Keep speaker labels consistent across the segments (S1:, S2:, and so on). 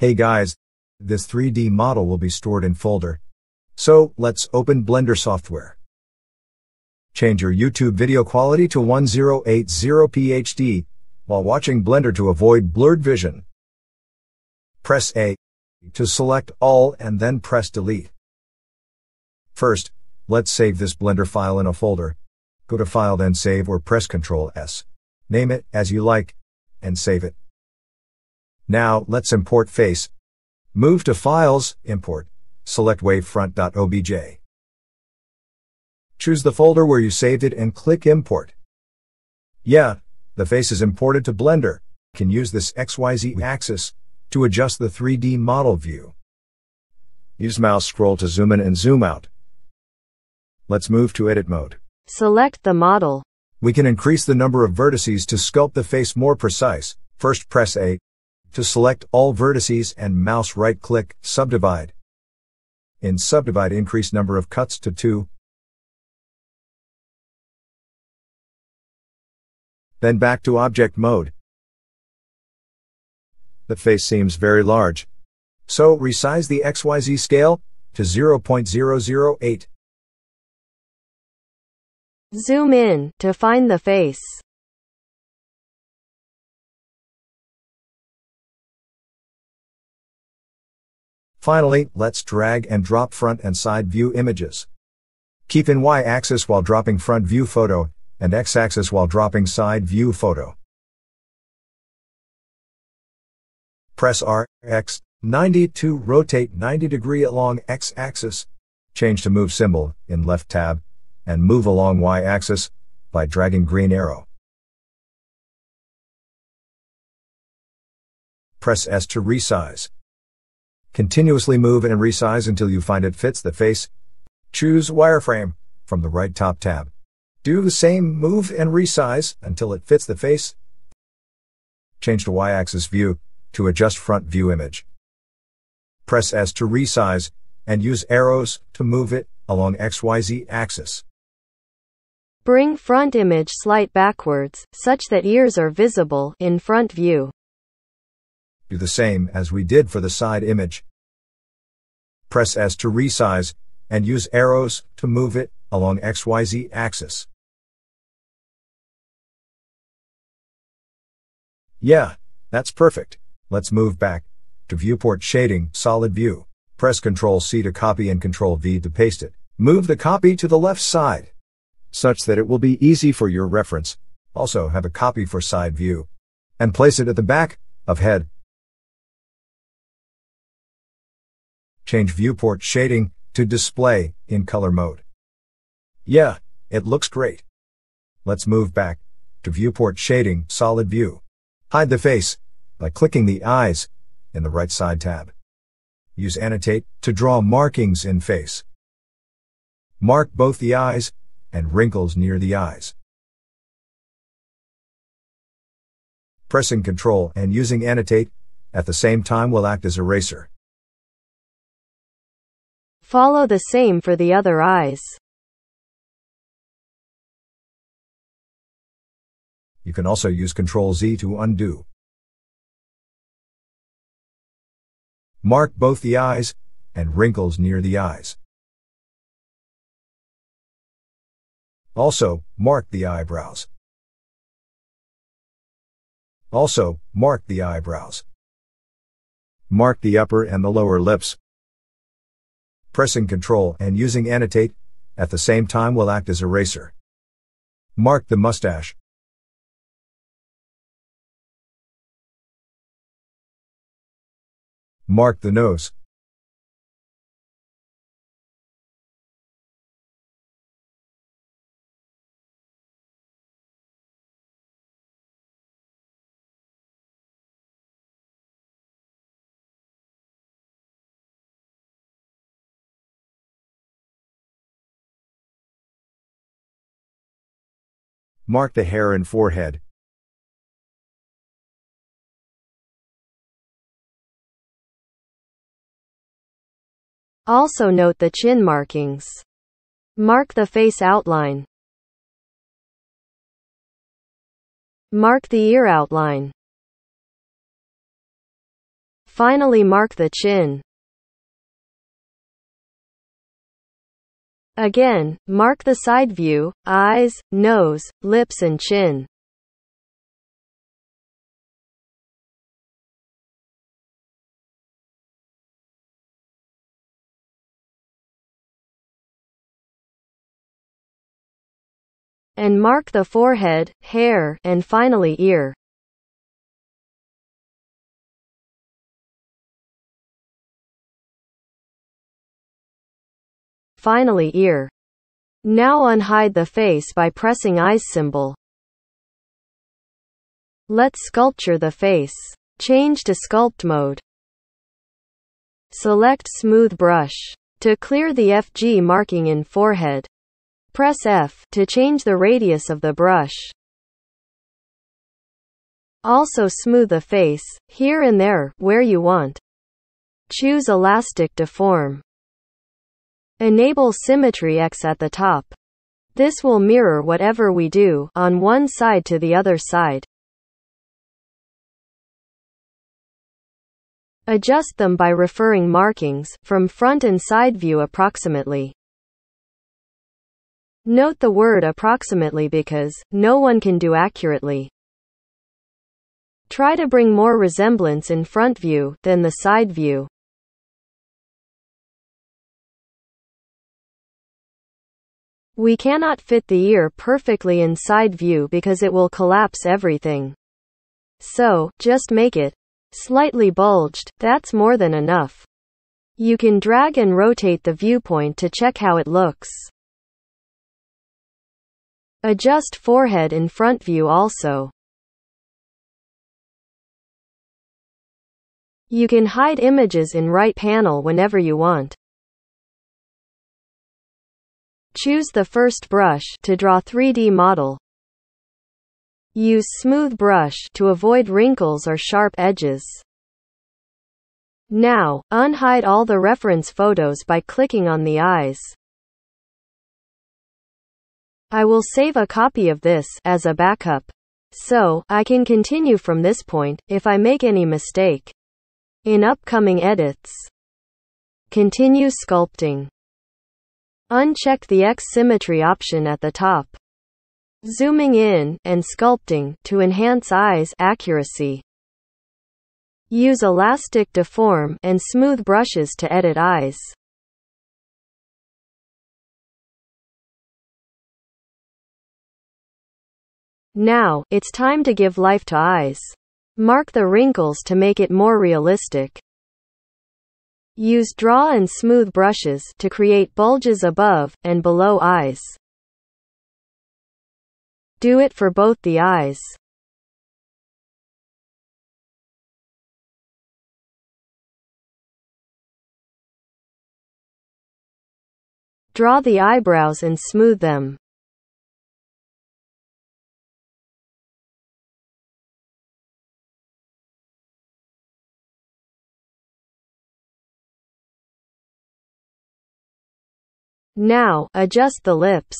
S1: Hey guys, this 3D model will be stored in folder. So, let's open Blender software. Change your YouTube video quality to 1080p HD while watching Blender to avoid blurred vision. Press A to select all and then press delete. First, let's save this Blender file in a folder. Go to File, then Save, or press Ctrl S. Name it as you like and save it. Now, let's import face. Move to Files, Import. Select wavefront.obj. Choose the folder where you saved it and click Import. Yeah, the face is imported to Blender. You can use this XYZ axis to adjust the 3D model view. Use mouse scroll to zoom in and zoom out. Let's move to Edit mode.
S2: Select the model.
S1: We can increase the number of vertices to sculpt the face more precise. First, press A to select all vertices and mouse right-click, Subdivide. In Subdivide, increase number of cuts to 2. Then back to Object mode. The face seems very large. So, resize the XYZ scale to 0.008.
S2: Zoom in to find the face.
S1: Finally, let's drag and drop front and side view images. Keep in Y-axis while dropping front view photo, and X-axis while dropping side view photo. Press R, X, 90 to rotate 90 degree along X-axis. Change to Move symbol in left tab, and move along Y-axis by dragging green arrow. Press S to resize. Continuously move and resize until you find it fits the face. Choose Wireframe from the right top tab. Do the same, move and resize until it fits the face. Change to Y-axis view to adjust front view image. Press S to resize and use arrows to move it along XYZ axis.
S2: Bring front image slight backwards, such that ears are visible in front view.
S1: Do the same as we did for the side image. Press S to resize and use arrows to move it along XYZ axis. Yeah, that's perfect. Let's move back to Viewport Shading, Solid View. Press Ctrl C to copy and Ctrl V to paste it. Move the copy to the left side, such that it will be easy for your reference. Also have a copy for side view. And place it at the back of head. Change Viewport Shading to Display in Color mode. Yeah, it looks great. Let's move back to Viewport Shading, Solid View. Hide the face by clicking the eyes in the right side tab. Use Annotate to draw markings in face. Mark both the eyes and wrinkles near the eyes. Pressing Ctrl and using Annotate at the same time will act as eraser.
S2: Follow the same for the other eyes.
S1: You can also use Ctrl Z to undo. Mark both the eyes and wrinkles near the eyes. Also, mark the eyebrows. Also, mark the eyebrows. Mark the upper and the lower lips. Pressing Ctrl and using Annotate at the same time will act as eraser. Mark the mustache. Mark the nose. Mark the hair and forehead.
S2: Also note the chin markings. Mark the face outline. Mark the ear outline. Finally, mark the chin. Again, mark the side view, eyes, nose, lips and chin. And mark the forehead, hair, and finally ear. Finally ear. Now unhide the face by pressing eyes symbol. Let's sculpture the face. Change to sculpt mode. Select smooth brush. To clear the FG marking in forehead, press F to change the radius of the brush. Also smooth the face, here and there, where you want. Choose Elastic Deform. Enable Symmetry X at the top. This will mirror whatever we do, on one side to the other side. Adjust them by referring markings, from front and side view approximately. Note the word approximately because no one can do accurately. Try to bring more resemblance in front view than the side view. We cannot fit the ear perfectly in side view because it will collapse everything. So, just make it slightly bulged, that's more than enough. You can drag and rotate the viewpoint to check how it looks. Adjust forehead in front view also. You can hide images in right panel whenever you want. Choose the first brush to draw 3D model. Use smooth brush to avoid wrinkles or sharp edges. Now, unhide all the reference photos by clicking on the eyes. I will save a copy of this as a backup, so I can continue from this point if I make any mistake in upcoming edits. Continue sculpting. Uncheck the X symmetry option at the top. Zooming in and sculpting to enhance eyes accuracy. Use Elastic Deform and smooth brushes to edit eyes. Now, it's time to give life to eyes. Mark the wrinkles to make it more realistic. Use draw and smooth brushes to create bulges above and below eyes. Do it for both the eyes. Draw the eyebrows and smooth them. Now, adjust the lips.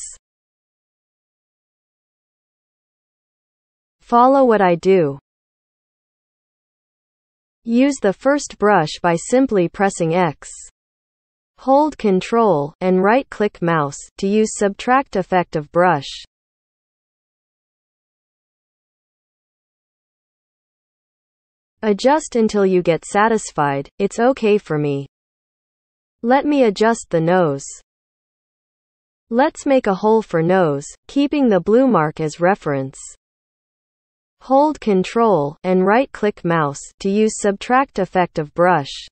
S2: Follow what I do. Use the first brush by simply pressing X. Hold Ctrl and right-click mouse to use Subtract Effect of brush. Adjust until you get satisfied. It's okay for me. Let me adjust the nose. Let's make a hole for nose, keeping the blue mark as reference. Hold Ctrl and right-click mouse to use Subtract Effect of brush.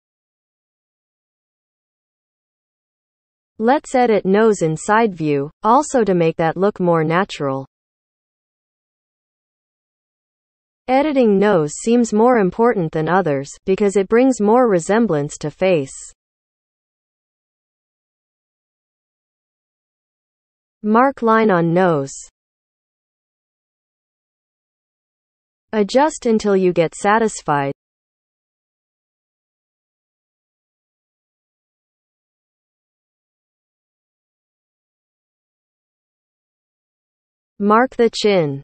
S2: Let's edit nose in side view, also to make that look more natural. Editing nose seems more important than others, because it brings more resemblance to face. Mark line on nose. Adjust until you get satisfied. Mark the chin.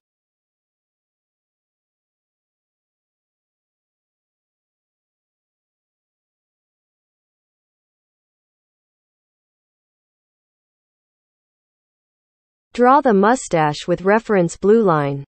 S2: Draw the mustache with reference blue line.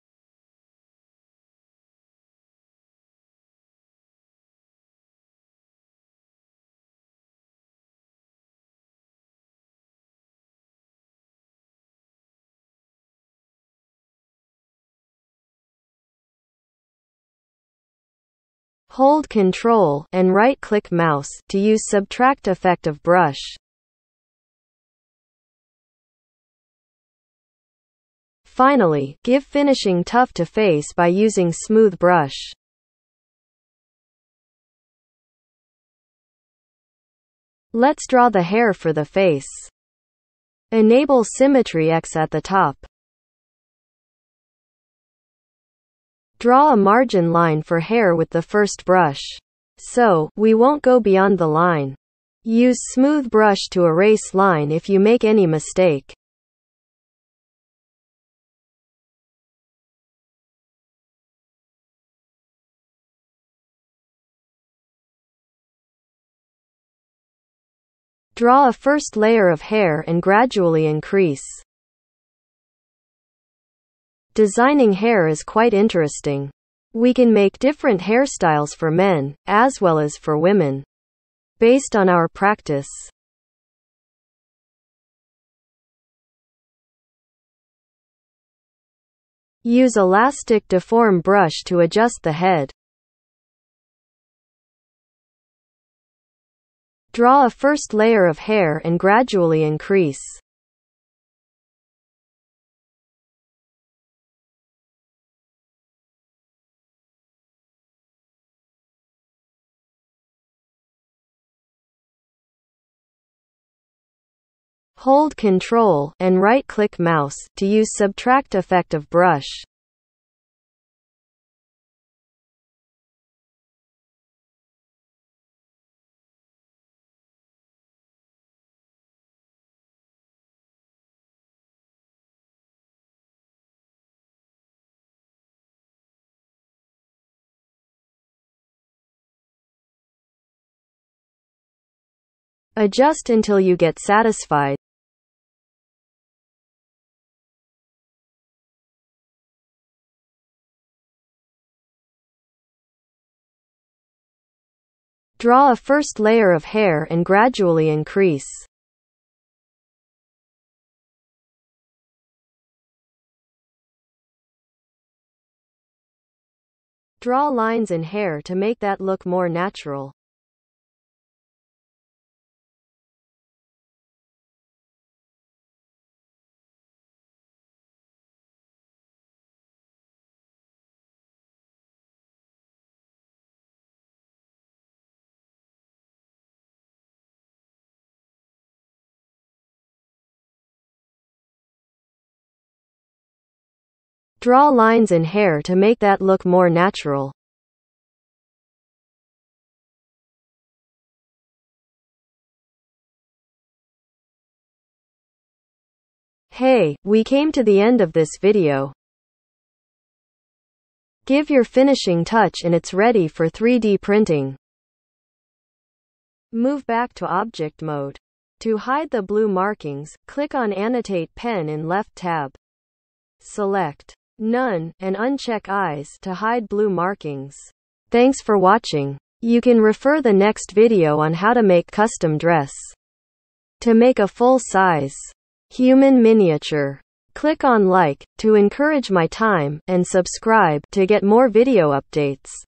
S2: Hold Ctrl and right-click mouse to use subtract effect of brush. Finally, give finishing touch to face by using smooth brush. Let's draw the hair for the face. Enable Symmetry X at the top. Draw a margin line for hair with the first brush. So, we won't go beyond the line. Use smooth brush to erase line if you make any mistake. Draw a first layer of hair and gradually increase. Designing hair is quite interesting. We can make different hairstyles for men, as well as for women, based on our practice. Use elastic deform brush to adjust the head. Draw a first layer of hair and gradually increase. Hold Ctrl and right-click mouse to use subtract effect of brush. Adjust until you get satisfied. Draw a first layer of hair and gradually increase. Draw lines in hair to make that look more natural. Draw lines in hair to make that look more natural. Hey, we came to the end of this video. Give your finishing touch and it's ready for 3D printing. Move back to object mode. To hide the blue markings, click on Annotate Pen in left tab. Select None, and uncheck Eyes to hide blue markings. Thanks for watching. You can refer the next video on how to make custom dress. To make a full-size human miniature, click on like to encourage my time, and subscribe to get more video updates.